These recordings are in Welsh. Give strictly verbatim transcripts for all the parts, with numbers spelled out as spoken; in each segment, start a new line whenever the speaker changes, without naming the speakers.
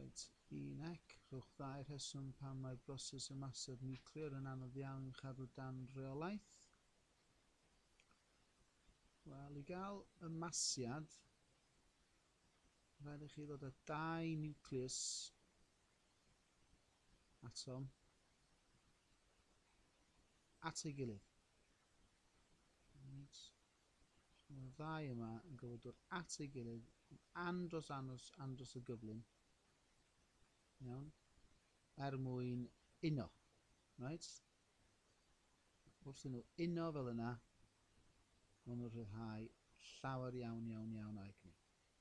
Right, un ec, rhowch ddau'r rheswm pan mae broses ymaseb niwclear yn anodd iawn i'w chadw dan reolaeth. Wel, i gael ymasiad, rhaid i chi ddod â dau niwcleus atom at ei gilydd. Right. Mae'r ddau yma yn gyfodwr at ei gilydd andros andros andros o gyflym. Iawn. Er mwyn uno. Right? Wrth i nhw uno fel yna, maen nhw'n rhyddhau llawer iawn iawn iawn o egni.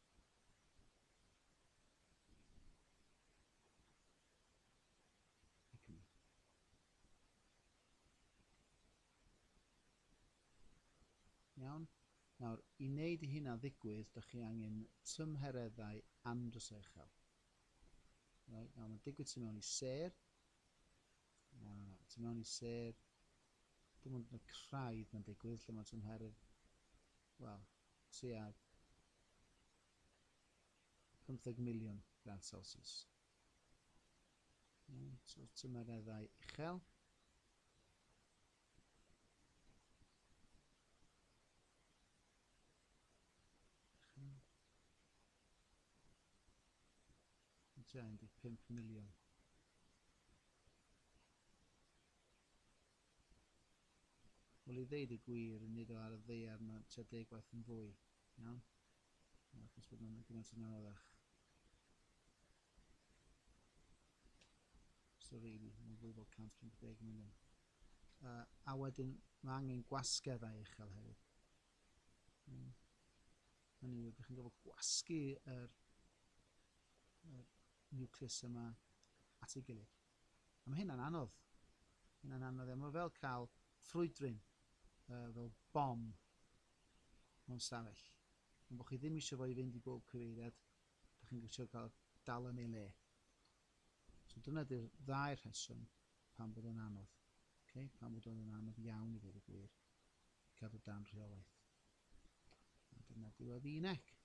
Egni. Iawn. Nawr, i wneud i hynna ddigwydd, ydych chi angen tymhereddau andros o uchel. Right, nawr mae'n digwydd tu mewn i sêr. Nawr, tu mewn i sêr, dim ond yn y craidd mae'n digwydd, lle mae tymheredd, wel, tua pymtheg miliwn grad Celsius. Iawn, so tymhereddau uchel. Tua un deg pump miliwn. Wel, i ddeud y gwir, yn nid o ar y ddaear mae tua deg gwaith yn fwy. Iawn? Achos bod nhw'n gymaint yn anoddach. So really, mae'n fwy fel cant pump deg miliwn. Uh, a wedyn, mae angen gwasgeddau uchel hefyd. Mm. Hynny yw, ydych chi'n gofod gwasgu yr, yr nucleus yma at ei gilydd. A mae hynna'n anodd. Hynna'n anodd. Mae fel cael ffrwydryn, uh, fel bom mewn stafell. Ond bod chi ddim eisiau fo i fynd i bob cyfeiriad, ydych chi'n eisiau cael dal yn ei le. So dyna di'r ddau'r rheswm pan bod yn anodd. Okay? Pan bod yn anodd iawn i ddweud y gwir, cadw dan rheolaeth. A dyna diwedd un ec.